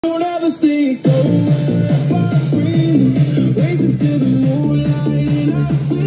Don't ever see it go. Racing to the moonlight and I swear